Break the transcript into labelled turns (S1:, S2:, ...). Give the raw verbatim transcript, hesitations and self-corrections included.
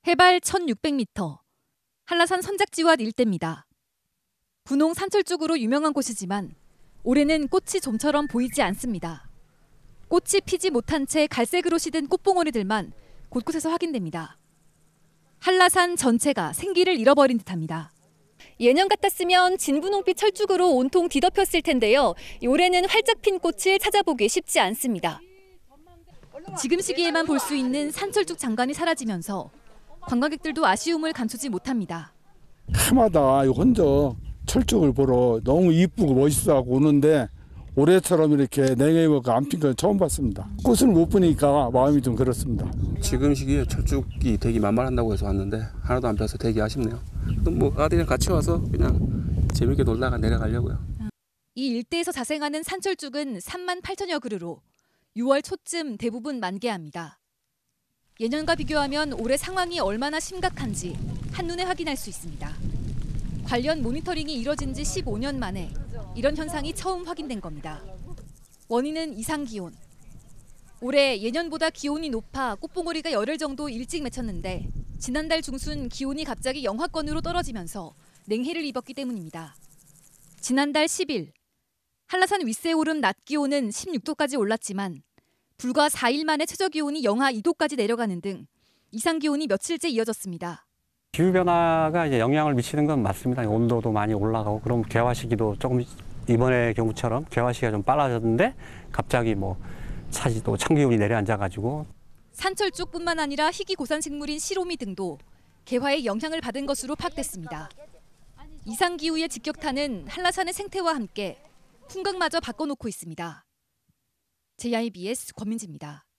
S1: 해발 천육백 미터, 한라산 선작지와 일대입니다. 분홍 산철쭉으로 유명한 곳이지만 올해는 꽃이 좀처럼 보이지 않습니다. 꽃이 피지 못한 채 갈색으로 시든 꽃봉오리들만 곳곳에서 확인됩니다. 한라산 전체가 생기를 잃어버린 듯합니다. 예년 같았으면 진분홍빛 철쭉으로 온통 뒤덮였을 텐데요. 올해는 활짝 핀 꽃을 찾아보기 쉽지 않습니다. 지금 시기에만 볼 수 있는 산철쭉 장관이 사라지면서 관광객들도 아쉬움을 감추지 못합니다.
S2: 해마다 혼자 철쭉을 보러 너무 이쁘고 멋있어하고 오는데 올해처럼 이렇게 냉해가 안 핀 건 처음 봤습니다. 꽃을 못 보니까 마음이 좀 그렇습니다.
S3: 지금 시기에 철쭉이 되게 만만한다고 해서 왔는데 하나도 안 펴서 되게 아쉽네요. 뭐 아들이랑 같이 와서 그냥 재밌게 놀다가 내려가려고요.
S1: 이 일대에서 자생하는 산철쭉은 삼만 팔천여 그루로 유월 초쯤 대부분 만개합니다. 예년과 비교하면 올해 상황이 얼마나 심각한지 한눈에 확인할 수 있습니다. 관련 모니터링이 이뤄진 지 십오 년 만에 이런 현상이 처음 확인된 겁니다. 원인은 이상기온. 올해 예년보다 기온이 높아 꽃봉오리가 열흘 정도 일찍 맺혔는데 지난달 중순 기온이 갑자기 영하권으로 떨어지면서 냉해를 입었기 때문입니다. 지난달 십 일 한라산 윗세 오름 낮 기온은 십육 도까지 올랐지만 불과 사 일 만에 최저기온이 영하 이 도까지 내려가는 등 이상기온이 며칠째 이어졌습니다.
S4: 기후변화가 이제 영향을 미치는 건 맞습니다. 온도도 많이 올라가고 그럼 개화 시기도 조금 이번의 경우처럼 개화 시기가 좀 빨라졌는데 갑자기 뭐 차지도 찬기온이 내려앉아가지고
S1: 산철쭉뿐만 아니라 희귀고산식물인 시로미 등도 개화의 영향을 받은 것으로 파악됐습니다. 이상기후의 직격탄은 한라산의 생태와 함께 풍광마저 바꿔놓고 있습니다. 제이아이비에스 권민지입니다.